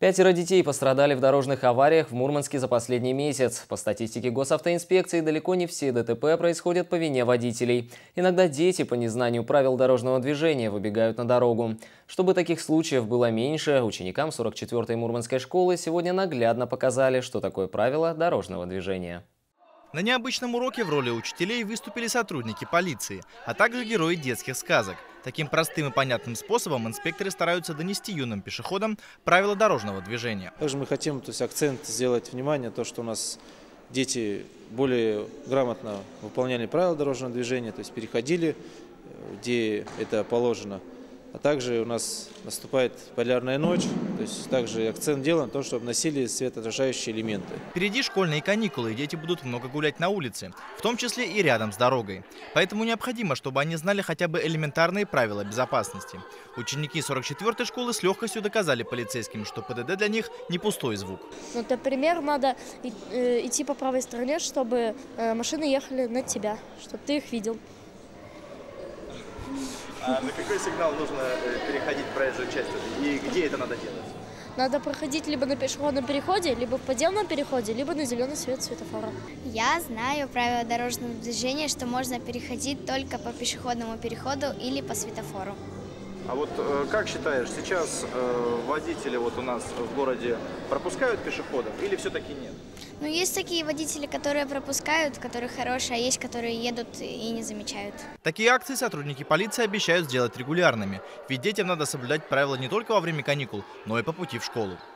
5 детей пострадали в дорожных авариях в Мурманске за последний месяц. По статистике госавтоинспекции, далеко не все ДТП происходят по вине водителей. Иногда дети по незнанию правил дорожного движения выбегают на дорогу. Чтобы таких случаев было меньше, ученикам 44-й Мурманской школы сегодня наглядно показали, что такое правило дорожного движения. На необычном уроке в роли учителей выступили сотрудники полиции, а также герои детских сказок. Таким простым и понятным способом инспекторы стараются донести юным пешеходам правила дорожного движения. Также мы хотим акцент сделать внимание, то, что у нас дети более грамотно выполняли правила дорожного движения, то есть переходили, где это положено. А также у нас наступает полярная ночь, то есть также акцент делан на то, чтобы носили светоотражающие элементы. Впереди школьные каникулы, и дети будут много гулять на улице, в том числе и рядом с дорогой. Поэтому необходимо, чтобы они знали хотя бы элементарные правила безопасности. Ученики 44-й школы с легкостью доказали полицейским, что ПДД для них не пустой звук. Например, надо идти по правой стороне, чтобы машины ехали на тебя, чтобы ты их видел. А на какой сигнал нужно переходить проезжую часть? И где это надо делать? Надо проходить либо на пешеходном переходе, либо в подземном переходе, либо на зеленый свет светофора. Я знаю правила дорожного движения, что можно переходить только по пешеходному переходу или по светофору. А вот как считаешь, сейчас водители вот у нас в городе пропускают пешеходов или все-таки нет? Ну, есть такие водители, которые пропускают, которые хорошие, а есть, которые едут и не замечают. Такие акции сотрудники полиции обещают сделать регулярными. Ведь детям надо соблюдать правила не только во время каникул, но и по пути в школу.